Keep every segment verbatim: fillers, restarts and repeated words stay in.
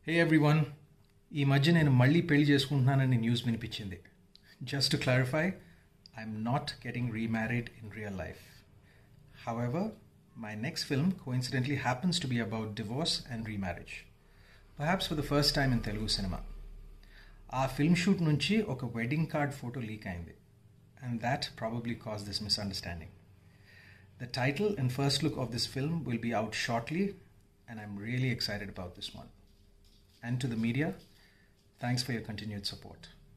Hey everyone, ఈ మధ్య నేను మళ్ళీ పెళ్లి చేసుకుంటున్నానని న్యూస్ వినిపించింది. Just to clarify, I'm not getting remarried in real life. However, my next film coincidentally happens to be about divorce and remarriage. Perhaps for the first time in Telugu cinema. ఆ film shoot నుంచి ఒక wedding card photo leak అయింది. And that probably caused this misunderstanding. The title and first look of this film will be out shortly, and I'm really excited about this one. And to the media, thanks for your continued support.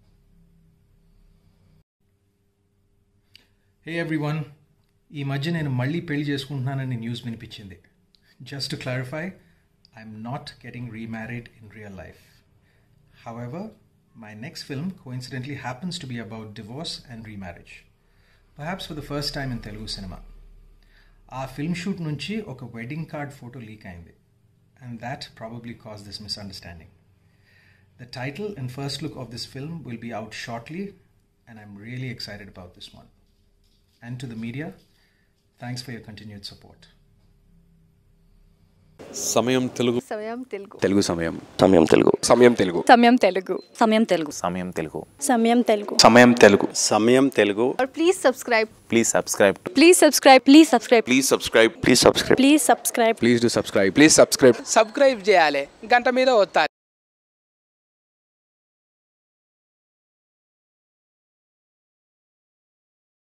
Hey everyone, ఈ మధ్య నేను మళ్ళీ పెళ్లి చేసుకుంటున్నానని news వినిపించింది. Just to clarify, I'm not getting remarried in real life. However, my next film coincidentally happens to be about divorce and remarriage. Perhaps for the first time in Telugu cinema. ఆ film shoot నుంచి ఒక wedding card photo leak అయింది. And that probably caused this misunderstanding. The title and first look of this film will be out shortly, and I'm really excited about this one. And to the media, thanks for your continued support. సమయం తెలుగు సమయం తెలుగు తెలుగు సమయం సమయం తెలుగు సమయం తెలుగు సమయం తెలుగు సమయం తెలుగు సమయం తెలుగు సమయం తెలుగు సమయం తెలుగు సమయం తెలుగు और please subscribe please subscribe please subscribe please subscribe please subscribe please subscribe please subscribe please do subscribe please subscribe subscribe చేయాలి గంట మీద ఒత్తాలి.